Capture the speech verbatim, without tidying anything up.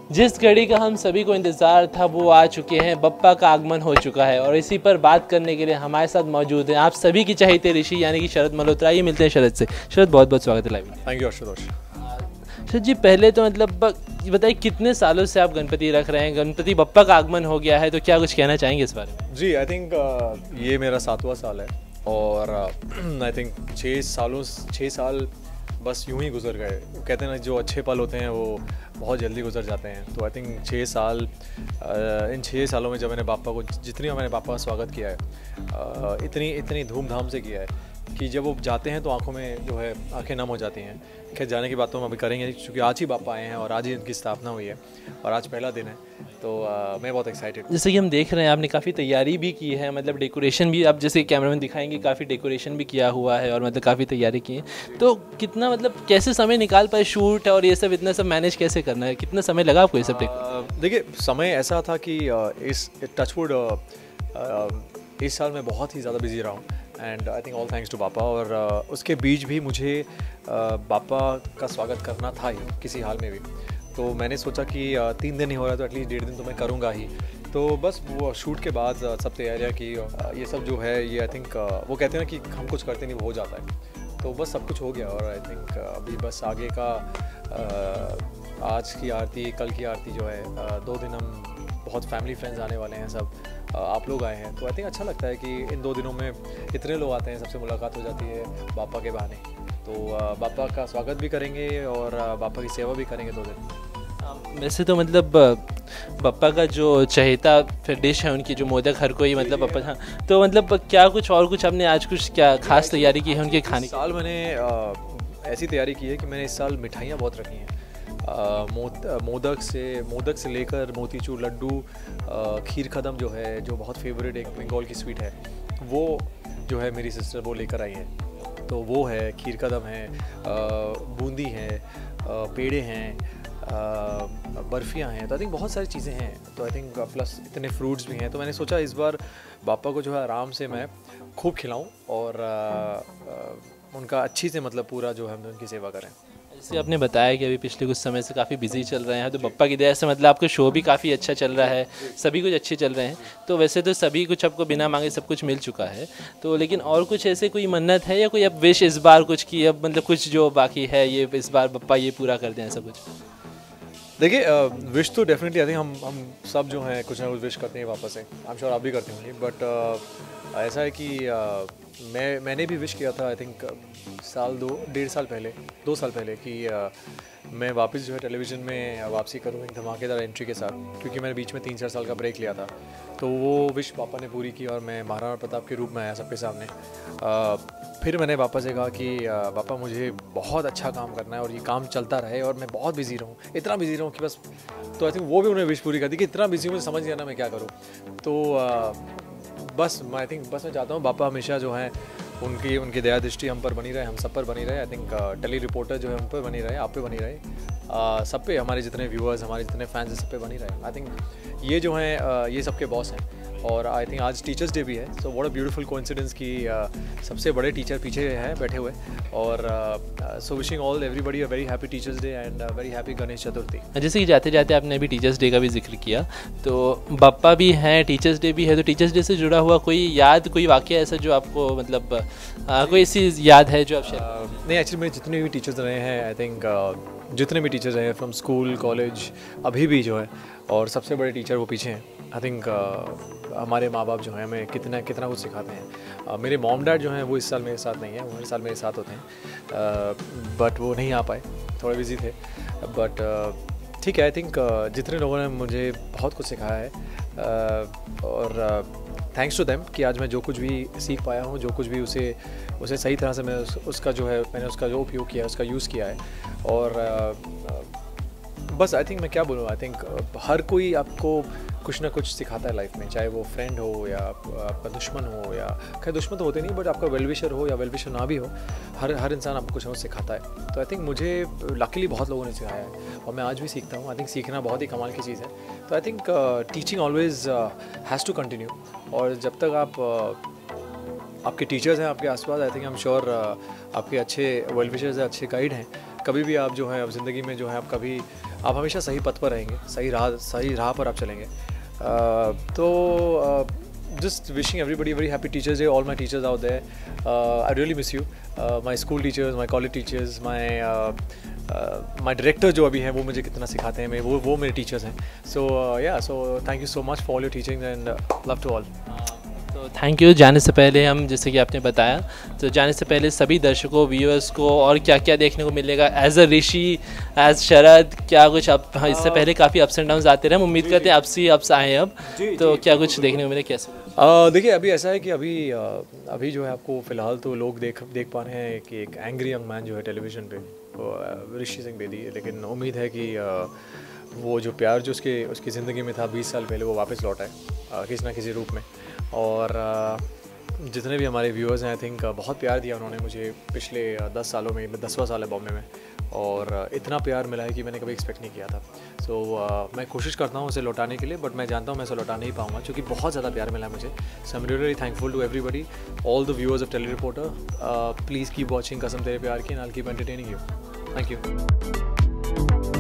जिस घड़ी का हम सभी को इंतज़ार था वो आ चुके हैं, बप्पा का आगमन हो चुका है और इसी पर बात करने के लिए हमारे साथ मौजूद हैं आप सभी की चहेते ऋषि यानी कि शरद मल्होत्रा। ये मिलते हैं शरद से। शरद बहुत बहुत स्वागत है लाइव में। Thank you Ashutosh. शरद जी, पहले तो मतलब ये बताइए कितने सालों से आप गणपति रख रहे हैं, गणपति बप्पा का आगमन हो गया है तो क्या कुछ कहना चाहेंगे इस बारे में? जी आई थिंक uh, ये मेरा सातवां साल है और आई थिंक छः सालों छः साल बस यूं ही गुजर गए। कहते हैं ना, जो अच्छे पल होते हैं वो बहुत जल्दी गुजर जाते हैं। तो आई थिंक छः साल uh, इन छः सालों में जब मैंने पापा को जितनी मैंने पापा का स्वागत किया है, uh, इतनी इतनी धूमधाम से किया है कि जब वो जाते हैं तो आंखों में जो है आंखें नम हो जाती हैं। खैर, जाने की बात तो हम अभी करेंगे क्योंकि आज ही पापा आए हैं और आज ही इनकी स्थापना हुई है और आज पहला दिन है, तो uh, मैं बहुत एक्साइटेड। जैसे कि हम देख रहे हैं आपने काफ़ी तैयारी भी की है, मतलब डेकोरेशन भी आप जैसे कैमरा में दिखाएंगे काफ़ी डेकोरेशन भी किया हुआ है और मतलब काफ़ी तैयारी की है। तो कितना मतलब कैसे समय निकाल पाए शूट और ये सब इतना सब मैनेज कैसे करना है, कितना समय लगा आपको ये सब? uh, देखिए, समय ऐसा था कि uh, इस टचवुड uh, uh, इस साल मैं बहुत ही ज़्यादा बिजी रहा हूँ and I think all thanks to papa. और uh, उसके बीच भी मुझे uh, पापा का स्वागत करना था ही किसी हाल में भी। तो मैंने सोचा कि uh, तीन दिन ही हो रहा है तो एटलीस्ट डेढ़ दिन तो मैं करूँगा ही। तो बस वो शूट के बाद uh, सब तैयारियाँ की। uh, ये सब जो है ये आई थिंक uh, वो कहते हैं ना कि हम कुछ करते नहीं, वो हो जाता है। तो बस सब कुछ हो गया और आई थिंक uh, अभी बस आगे का uh, आज की आरती, कल की आरती जो है, uh, दो दिन हम बहुत फैमिली फ्रेंड्स आने वाले हैं, सब आप लोग आए हैं। तो आई थिंक अच्छा लगता है कि इन दो दिनों में इतने लोग आते हैं, सबसे मुलाकात हो जाती है बापा के बहाने। तो बापा का स्वागत भी करेंगे और बापा की सेवा भी करेंगे दो दिन। वैसे तो मतलब बप्पा का जो चहेता फिर डिश है उनकी जो मोदक, हर कोई मतलब बप्पा। हाँ, तो मतलब क्या कुछ और कुछ आपने आज कुछ क्या खास तैयारी की है उनके खाने? साल मैंने ऐसी तैयारी की है कि मैंने इस साल मिठाइयाँ बहुत रखी हैं। मोदक से मोदक से लेकर मोतीचूर लड्डू, खीर कदम जो है, जो बहुत फेवरेट एक बंगाल की स्वीट है, वो जो है मेरी सिस्टर वो लेकर आई है। तो वो है, खीर कदम है, बूंदी है, पेड़े हैं, बर्फ़ियाँ हैं। तो आई थिंक बहुत सारी चीज़ें हैं। तो आई थिंक प्लस इतने फ्रूट्स भी हैं। तो मैंने सोचा इस बार पापा को जो है आराम से मैं खूब खिलाऊं और आ, आ, उनका अच्छी से मतलब पूरा जो है हम उनकी सेवा करें। जैसे आपने बताया कि अभी पिछले कुछ समय से काफ़ी बिजी चल रहे हैं, तो बप्पा की दया से मतलब आपका शो भी काफ़ी अच्छा चल रहा है, सभी कुछ अच्छे चल रहे हैं। तो वैसे तो सभी कुछ आपको बिना मांगे सब कुछ मिल चुका है, तो लेकिन और कुछ ऐसे कोई मन्नत है या कोई अब विश इस बार कुछ की, अब मतलब कुछ जो बाकी है ये इस बार बप्पा ये पूरा कर दें, ऐसा कुछ? देखिए, विश तो डेफिनेटली आई थिंक हम हम सब जो हैं कुछ ना कुछ विश करते हैं वापस से। आई एम श्योर आप भी करते होंगे। बट ऐसा है कि uh, मैं मैंने भी विश किया था आई थिंक साल दो डेढ़ साल पहले दो साल पहले कि uh, मैं वापस जो है टेलीविज़न में वापसी करूँ एक धमाकेदार एंट्री के साथ, क्योंकि मैंने बीच में तीन चार साल का ब्रेक लिया था। तो वो विश पापा ने पूरी की और मैं महाराणा प्रताप के रूप में आया सबके सामने। uh, फिर मैंने पापा से कहा कि पापा मुझे बहुत अच्छा काम करना है और ये काम चलता रहे और मैं बहुत बिजी रहूँ, इतना बिजी रहूँ कि बस। तो आई थिंक वो भी उन्हें विश पूरी कर दी कि इतना बिजी मुझे समझ नहीं आना मैं क्या करूँ। तो आ, बस मैं आई थिंक बस मैं चाहता हूँ पापा हमेशा जो है उनकी उनकी दया दृष्टि हम पर बनी रहे, हम सब पर बनी रहे। आई थिंक टेली रिपोर्टर जो है उन पर बनी रहे, आप पे बनी रहे, uh, सब पे, हमारे जितने व्यूअर्स, हमारे जितने फैंस हैं, सब पे बनी रहे। आई थिंक ये जो हैं uh, ये सबके बॉस हैं। और आई थिंक आज टीचर्स डे भी है, so what a beautiful coincidence कि uh, सबसे बड़े टीचर पीछे हैं बैठे हुए। और so wishing all everybody a very happy teachers day and very happy Ganesh Chaturthi. जैसे कि जाते जाते आपने अभी टीचर्स डे का भी जिक्र किया, तो बप्पा भी हैं, टीचर्स डे भी है, तो टीचर्स डे से जुड़ा हुआ कोई याद, कोई वाक़या ऐसा जो आपको मतलब आ, कोई ऐसी याद है जो आप शेयर? uh, नहीं, एक्चुअली मेरे जितने भी टीचर्स रहे हैं, आई थिंक uh, जितने भी टीचर्स रहे हैं फ्रॉम स्कूल कॉलेज अभी भी जो है, और सबसे बड़े टीचर वो पीछे हैं। आई थिंक uh, हमारे माँ बाप जो हैं हमें कितना कितना कुछ सिखाते हैं। uh, मेरे मॉम डैड जो हैं वो इस साल मेरे साथ नहीं है, वो हर साल मेरे साथ होते हैं, बट uh, वो नहीं आ पाए, थोड़े बिजी थे। बट ठीक है, आई थिंक uh, जितने लोगों ने मुझे बहुत कुछ सिखाया है uh, और थैंक्स टू देम कि आज मैं जो कुछ भी सीख पाया हूँ, जो कुछ भी उसे उसे सही तरह से मैं उस, उसका जो है मैंने उसका जो उपयोग किया है, उसका यूज़ किया है। और uh, बस आई थिंक मैं क्या बोलूँ, आई थिंक हर कोई आपको कुछ ना कुछ सिखाता है लाइफ में, चाहे वो फ्रेंड हो या आपका दुश्मन हो, या खैर दुश्मन तो होते नहीं, बट आपका वेलविशर हो या वेलविशर ना भी हो, हर हर इंसान आपको कुछ ना कुछ सिखाता है। तो आई थिंक मुझे लकीली बहुत लोगों ने सिखाया है और मैं आज भी सीखता हूँ। आई थिंक सीखना बहुत ही कमाल की चीज़ है। तो I think teaching always has to continue. और जब तक आप uh, आपके टीचर्स हैं आपके आसपास, I think I am sure आपके अच्छे वेलविशर्स हैं, अच्छे गाइड हैं, कभी भी आप जो है अब ज़िंदगी में जो है आप कभी आप हमेशा सही पथ पर रहेंगे, सही राह सही राह पर आप चलेंगे। uh, तो uh, just wishing everybody a very happy Teachers Day, all my teachers out there. uh, I really miss you, uh, my school teachers, my college teachers, my uh, uh, my director जो अभी हैं वो मुझे कितना सिखाते हैं, मैं वो वो मेरे teachers हैं। so uh, yeah, so thank you so much for all your teaching and uh, love to all। तो थैंक यू। जाने से पहले हम, जैसे कि आपने बताया, तो जाने से पहले सभी दर्शकों, व्यूअर्स को और क्या क्या देखने को मिलेगा एज अ ऋषि, एज शरद, क्या कुछ अब इससे पहले काफ़ी अप्स एंड डाउन्स आते रहे, हम उम्मीद करते हैं अब से अप्स आए अब, तो क्या कुछ देखने को मिले कैसे? uh, देखिए अभी ऐसा है कि अभी uh, अभी जो है आपको फ़िलहाल तो लोग देख देख पा रहे हैं कि एक एंग्री यंग मैन जो है टेलीविज़न पे, वो ऋषि सिंह बेदी है, लेकिन उम्मीद है कि uh, वो जो प्यार जो उसके उसकी ज़िंदगी में था बीस साल पहले वो वापस लौटा है किसी ना किसी रूप में। और जितने भी हमारे व्यूअर्स हैं, आई थिंक बहुत प्यार दिया उन्होंने मुझे पिछले दस सालों में, दसवां साल है बॉम्बे में, और इतना प्यार मिला है कि मैंने कभी एक्सपेक्ट नहीं किया था। सो so, uh, मैं कोशिश करता हूँ उसे लौटाने के लिए, बट मैं जानता हूँ मैं उसे लौटा नहीं पाऊँगा क्योंकि बहुत ज़्यादा प्यार मिला है मुझे। So I am really thankful to everybody, all the viewers of Tele Reporter. Please keep watching Kasam Tere Pyaar Ki, and I will keep entertaining you. Thank you.